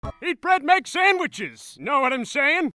Eat bread, make sandwiches. Know what I'm saying?